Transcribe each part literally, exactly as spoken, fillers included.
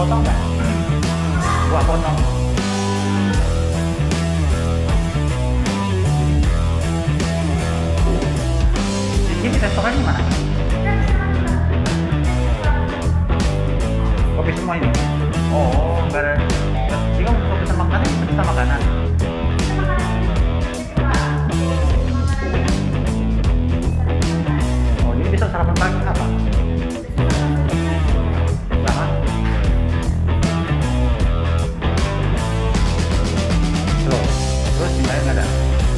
potong nggak? Buah potong. Di sini restorannya mana? Kopi semua ini? Oh, nggak ada. Jika mau pesan makanan, pesan makanan. Oh, jadi bisa sarapan pagi apa? Sama? Loh, terus yang lain nggak ada?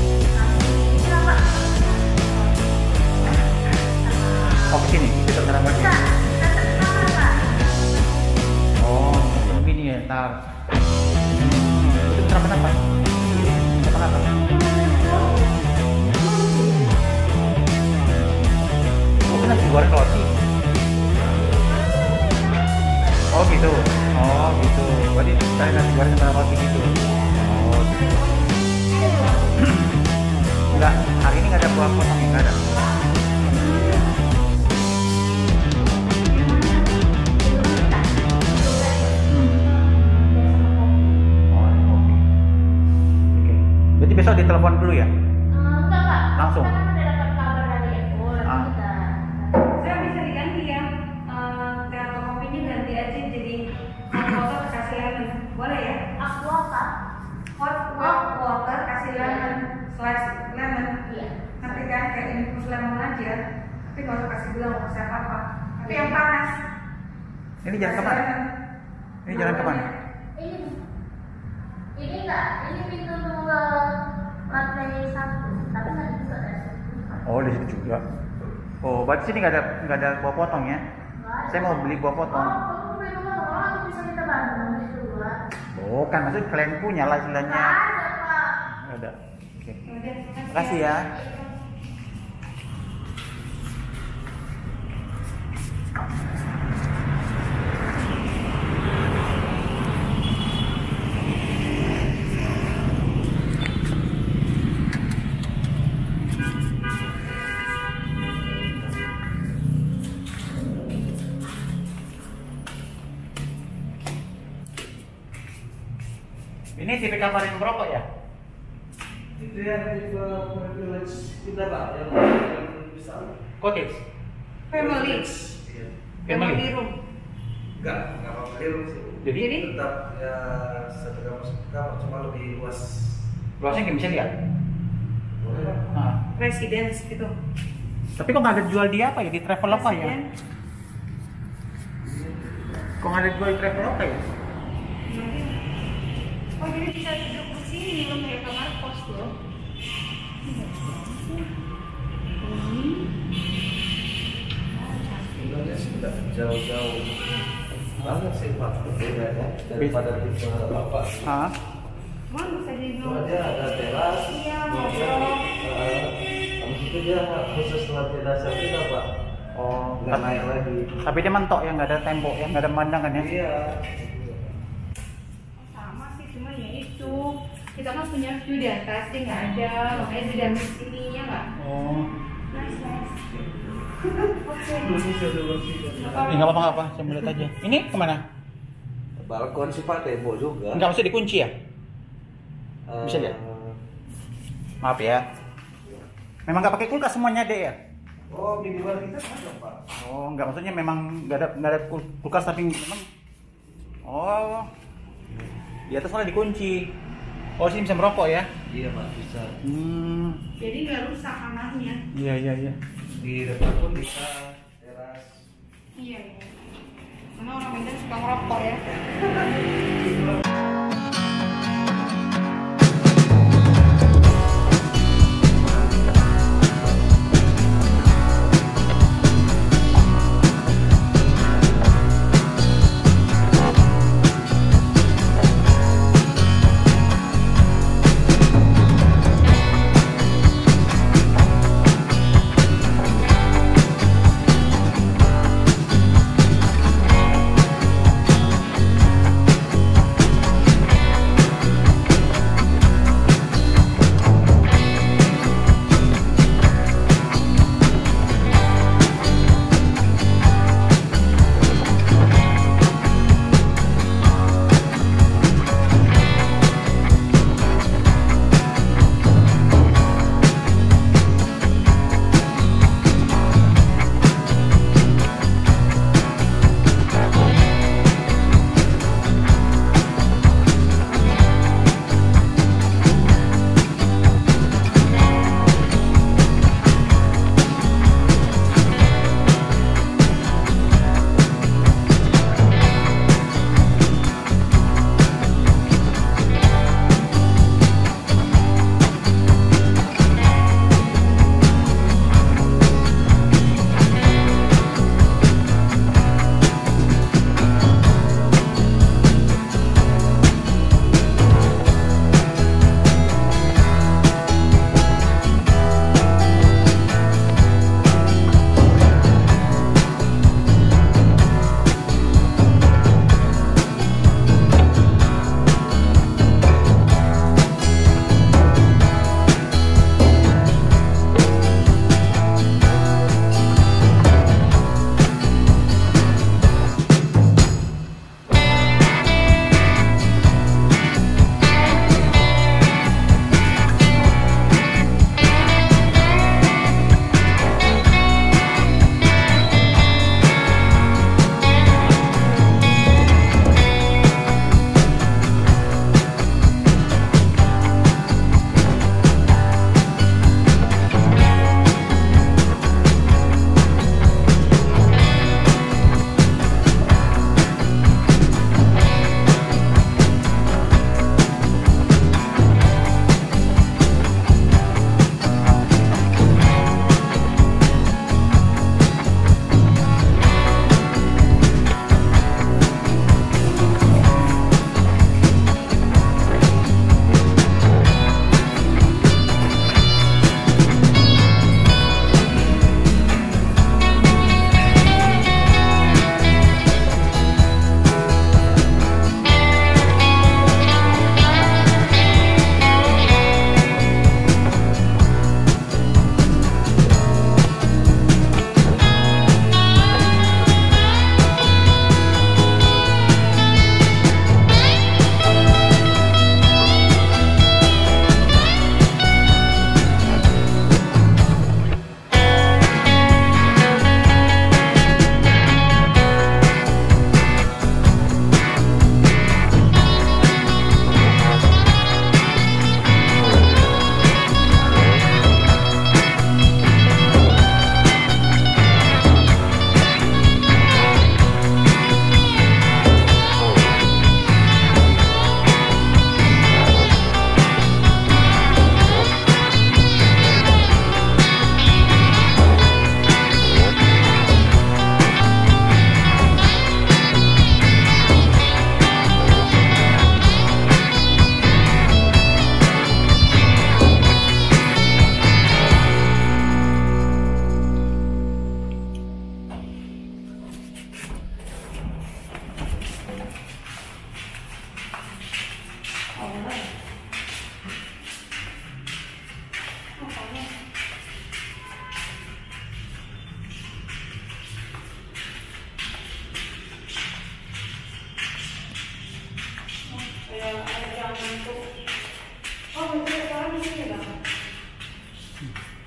Oh, kesini, kita sarapan pagi. Oh, begini ya, ntar. Itu sarapan apa? Sarapan apa? Oh, nasi goreng roti. Oh gitu. Oh gitu. Berarti saya nasi goreng sama roti gitu. Oh. Enggak, hari ini nggak ada buah potong, nggak ada. Besok ditelepon dulu ya? Enggak, Pak. Langsung? Kan udah dapat kabar dari Ekor. Ah. Saya bisa diganti ya, telepon kopinya ganti aja jadi water kasih lemon, boleh ya? Aku apa? Hot hot water kasih lemon, slice lemon. Iya. Nanti kan kayak infus lemon aja, tapi nggak usah kasih gula, nggak usah apa-apa. Tapi yang panas. Ini jalan Kasih kemana? lemon. Ini jalan kemana? Ini ini enggak, ini pintu nomor lantai satu, tapi nggak juga ada situ. Oh, di situ juga. Oh, berarti sini nggak ada nggak ada buah potong ya? Saya mau beli buah Oh, potong. kamu beli rumah orang atau bisa kita bantu di luar? Bukan, maksud kalian punya lah istilahnya. Nggak ada, Pak. Nggak ada. Oke. Udah, Terima kasih ya. Ini tipe kamar yang merokok ya? Itu yang tipe privilege kita Pak, yang yang besar. Cottage? Family. Iya. Family? room. Enggak, enggak apa-apa di room sih. Jadi? Jadi? Tetap ya satu kamar kamar cuma lebih luas. Luasnya nggak bisa lihat? Boleh Pak. Nah. Residence gitu. Tapi kok nggak ada jual di apa ya? Di Traveloka ya? Resident. Kok nggak ada jual di Traveloka ya? Oh, jadi bisa duduk di sini loh kayak kamar kos loh. Sebenarnya sih tidak jauh-jauh banget sih Pak, beda ya daripada tipe Bapak. Hah? Mana bisa jadi Cuma dia ada teras, Iya, kemudian ngobrol. eh, habis itu dia khusus lantai dasar kita Pak. Oh, Nggak naik lagi. tapi dia mentok ya, nggak ada tembok ya, nggak ada pemandangan ya? Iya. sama sih, cuma ya itu kita kan punya view di atas dia nggak ada, makanya di dalam sini ya nggak. Oh. Nice nice. Oke. Ya, nggak apa-apa, nggak apa. Saya mau lihat aja. Ini kemana? Balkon sih Pak, tembok juga. Nggak mesti dikunci ya? Eh, Bisa lihat? Maaf ya. Memang nggak pakai kulkas semuanya deh ya? Oh, di luar kita ada Pak. Oh, nggak, maksudnya memang nggak ada nggak ada kul- kulkas tapi memang. Oh. Di atas malah dikunci. Oh, sini bisa merokok ya? Iya Pak, bisa. Hmm. Jadi nggak rusak kamarnya. Iya iya iya. Di depan pun bisa teras. Iya iya. Karena orang Medan suka merokok ya.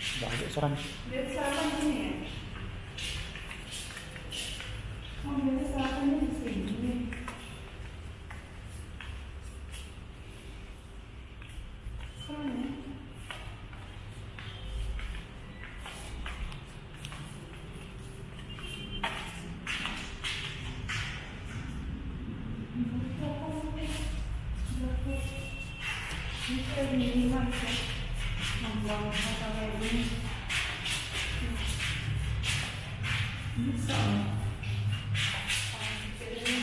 Udah ada saran. Biar sarapan sini ya. Oh, biar sarapannya di sini. Keren ya. Bisa minimal ya. Membangun hotel kayak gini. Bisa. Jadi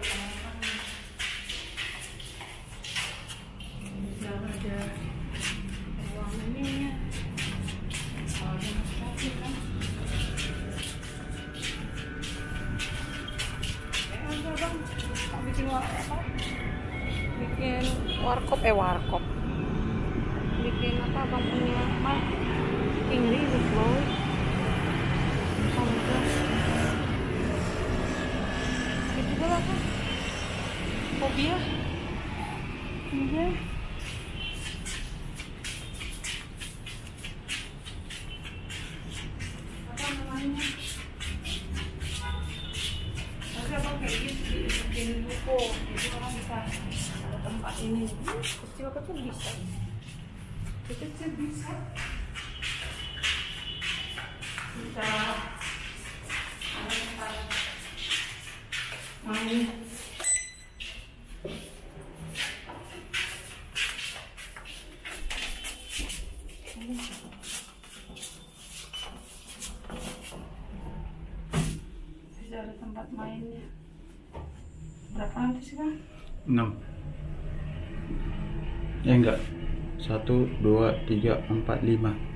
sudah ada ruang ininya. Kalau ada masyarakat kan. Eh, enggak bang, mau bikin war apa? Bikin warkop eh warkop. Bikin apa bang punya mah? Tinggi loh. Itu lah kan fobia iya apa namanya tapi apa kayak gitu bikin buku jadi orang bisa ada tempat ini kecil-kecil bisa kecil bisa bisa ada tempat main bisa ada tempat mainnya. Berapa nanti sih bang? enam. Ya enggak. Satu, dua, tiga, empat, lima.